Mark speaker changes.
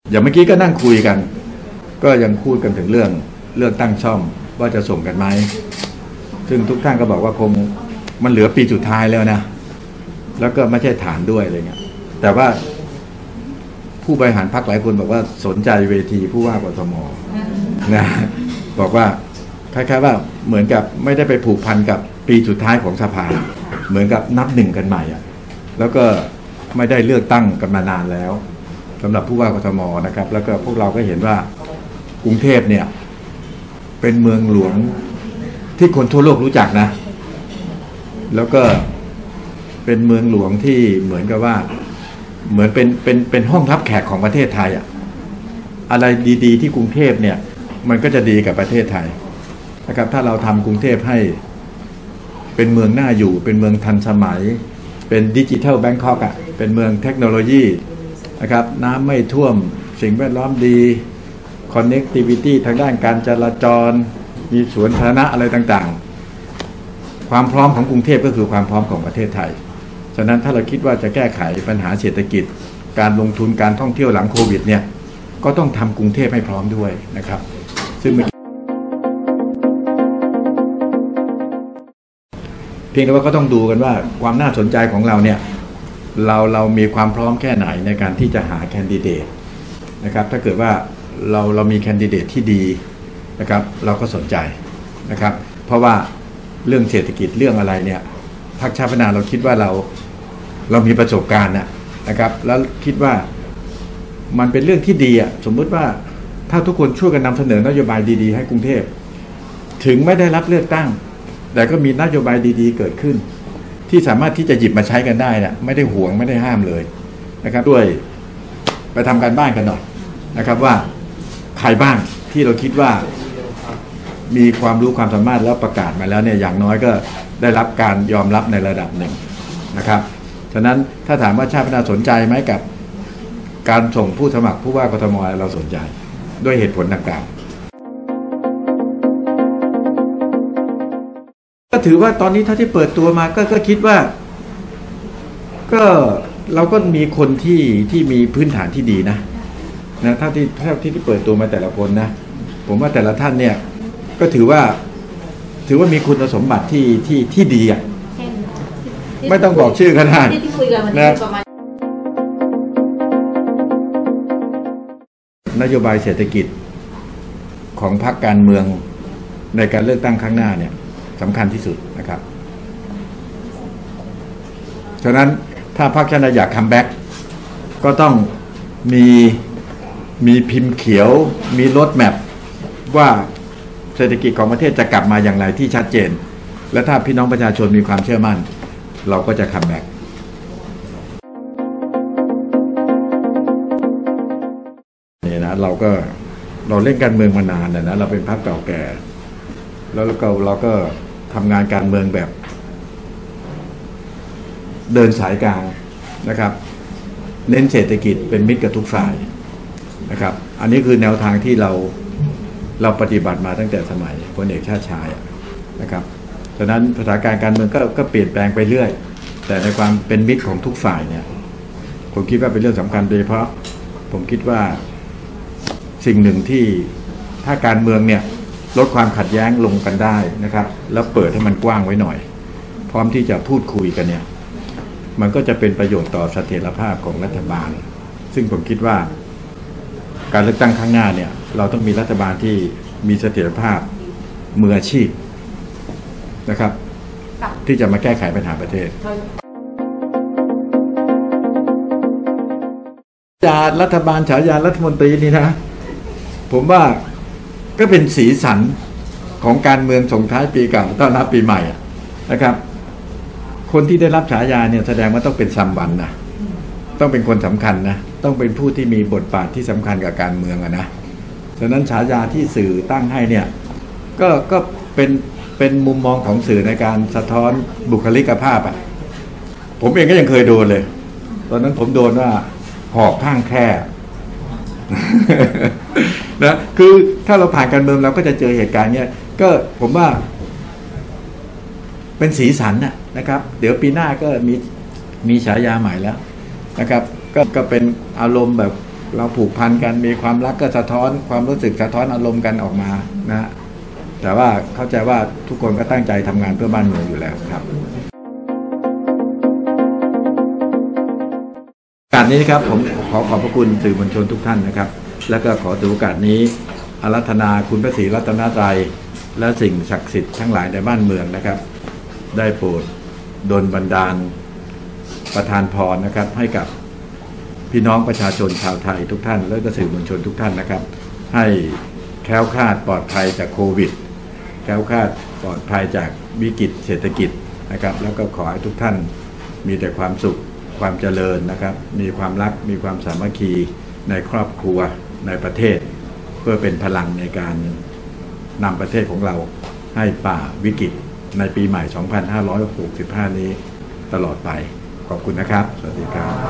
Speaker 1: อย่างเมื่อกี้ก็นั่งคุยกันก็ยังพูดกันถึงเรื่องตั้งช่องว่าจะส่งกันไหมซึ่งทุกท่านก็บอกว่าคงมันเหลือปีสุดท้ายแล้วนะแล้วก็ไม่ใช่ฐานด้วยอะไรเงี้ยแต่ว่าผู้บริหารพรรคหลายคนบอกว่าสนใจเวทีผู้ว่ากทมนะบอกว่าคล้ายๆว่าเหมือนกับไม่ได้ไปผูกพันกับปีสุดท้ายของสภาเหมือนกับนับหนึ่งกันใหม่แล้วก็ไม่ได้เลือกตั้งกันมานานแล้วสำหรับผู้ว่ากทมนะครับแล้วก็พวกเราก็เห็นว่ากรุงเทพเนี่ยเป็นเมืองหลวงที่คนทั่วโลกรู้จักนะแล้วก็เป็นเมืองหลวงที่เหมือนกับว่าเหมือนเป็นห้องรับแขกของประเทศไทยอะไรดีๆที่กรุงเทพเนี่ยมันก็จะดีกับประเทศไทยนะครับถ้าเราทำกรุงเทพให้เป็นเมืองน่าอยู่เป็นเมืองทันสมัยเป็นดิจิทัลแบงคอกเป็นเมืองเทคโนโลยีนะครับน้ำไม่ท่วมสิ่งแวดล้อมดี connectivity ทางด้านการจราจรมีสวนสาธารณะอะไรต่างๆความพร้อมของกรุงเทพก็คือความพร้อมของประเทศไทยฉะนั้นถ้าเราคิดว่าจะแก้ไขปัญหาเศรษฐกิจการลงทุนการท่องเที่ยวหลังโควิดเนี่ยก็ต้องทำกรุงเทพให้พร้อมด้วยนะครับซึ่งเพียงแต่ว่าก็ต้องดูกันว่าความน่าสนใจของเราเนี่ยเรามีความพร้อมแค่ไหนในการที่จะหาแคนดิเดตนะครับถ้าเกิดว่าเรามีแคนดิเดตที่ดีนะครับเราก็สนใจนะครับเพราะว่าเรื่องเศรษฐกิจเรื่องอะไรเนี่ยพรรคชาติพัฒนาเราคิดว่าเรามีประสบการณ์นะครับแล้วคิดว่ามันเป็นเรื่องที่ดีสมมุติว่าถ้าทุกคนช่วยกันนำเสนอนโยบายดีๆให้กรุงเทพถึงไม่ได้รับเลือกตั้งแต่ก็มีนโยบายดีๆเกิดขึ้นที่สามารถที่จะหยิบมาใช้กันได้ไม่ได้ห่วงไม่ได้ห้ามเลยนะครับด้วยไปทำการบ้านกันหน่อยนะครับว่าใครบ้างที่เราคิดว่ามีความรู้ความสามารถแล้วประกาศมาแล้วเนี่ยอย่างน้อยก็ได้รับการยอมรับในระดับหนึ่งนะครับฉะนั้นถ้าถามว่าชาติพัฒนาสนใจไหมกับการส่งผู้สมัครผู้ว่ากทมเราสนใจด้วยเหตุผลต่างๆก็ถือว่าตอนนี้ถ้าที่เปิดตัวมาก็คิดว่าก็เราก็มีคนที่มีพื้นฐานที่ดีนะถ้าที่เปิดตัวมาแต่ละคนนะผมว่าแต่ละท่านเนี่ยก็ถือว่ามีคุณสมบัติที่ดีไม่ต้องบอกชื่อก็ได้นะนโยบายเศรษฐกิจของพรรคการเมืองในการเลือกตั้งครั้งหน้าเนี่ยสำคัญที่สุดนะครับฉะนั้นถ้าพรรคชาติอยากคัมแบ็กก็ต้องมีพิมพ์เขียวมีโรดแมพว่าเศรษฐกิจของประเทศจะกลับมาอย่างไรที่ชัดเจนและถ้าพี่น้องประชาชนมีความเชื่อมั่นเราก็จะคัมแบ็กนี่นะเราเล่นการเมืองมานานนะเราเป็นพรรคเก่าแก่แล้วเราก็ทำงานการเมืองแบบเดินสายกลางนะครับเน้นเศรษฐกิจเป็นมิตรกับทุกฝ่ายนะครับอันนี้คือแนวทางที่เราปฏิบัติมาตั้งแต่สมัยพลเอกชาติชายนะครับฉะนั้นสถานการณ์การเมืองก็เปลี่ยนแปลงไปเรื่อยแต่ในความเป็นมิตรของทุกฝ่ายเนี่ยผมคิดว่าเป็นเรื่องสำคัญโดยเฉพาะผมคิดว่าสิ่งหนึ่งที่ถ้าการเมืองเนี่ยลดความขัดแย้งลงกันได้นะครับแล้วเปิดให้มันกว้างไว้หน่อยพร้อมที่จะพูดคุยกันเนี่ยมันก็จะเป็นประโยชน์ต่อเสถียรภาพของรัฐบาลซึ่งผมคิดว่าการเลือกตั้งครั้งหน้าเนี่ยเราต้องมีรัฐบาลที่มีเสถียรภาพมืออาชีพนะครับที่จะมาแก้ไขปัญหาประเทศรัฐบาลฉายารัฐมนตรีนี่นะผมว่าก็เป็นสีสันของการเมืองส่งท้ายปีเก่าต้อนรับปีใหม่นะครับคนที่ได้รับฉายาเนี่ยแสดงว่าต้องเป็นซัมวันนะต้องเป็นคนสำคัญนะต้องเป็นผู้ที่มีบทบาทที่สำคัญกับการเมืองนะฉะนั้นฉายาที่สื่อตั้งให้เนี่ยก็เป็นมุมมองของสื่อในการสะท้อนบุคลิกภาพผมเองก็ยังเคยโดนเลยตอนนั้นผมโดนว่าหอกข้างแคร่นะคือถ้าเราผ่านการเมืองเราก็จะเจอเหตุการณ์เนี้ยก็ผมว่าเป็นสีสันนะครับเดี๋ยวปีหน้าก็มีฉายาใหม่แล้วนะครับก็เป็นอารมณ์แบบเราผูกพันกันมีความรักก็สะท้อนความรู้สึกสะท้อนอารมณ์กันออกมานะแต่ว่าเข้าใจว่าทุกคนก็ตั้งใจทำงานเพื่อบ้านเมืองอยู่แล้วครับโอกาสนี้ครับผมขอขอบพระคุณสื่อมวลชนทุกท่านนะครับแล้วก็ขอถือโอกาสนี้อาราธนาคุณพระศรีรัตนตรัยและสิ่งศักดิ์สิทธิ์ทั้งหลายในบ้านเมืองนะครับได้โปรดดลบันดาลประทานพรนะครับให้กับพี่น้องประชาชนชาวไทยทุกท่านและก็สื่อมวลชนทุกท่านนะครับให้แคล้วคลาดปลอดภัยจากโควิดแคล้วคลาดปลอดภัยจากวิกฤตเศรษฐกิจนะครับแล้วก็ขอให้ทุกท่านมีแต่ความสุขความเจริญนะครับมีความรักมีความสามัคคีในครอบครัวในประเทศเพื่อเป็นพลังในการนำประเทศของเราให้ฝ่าวิกฤตในปีใหม่ 2565 นี้ตลอดไปขอบคุณนะครับสวัสดีครับ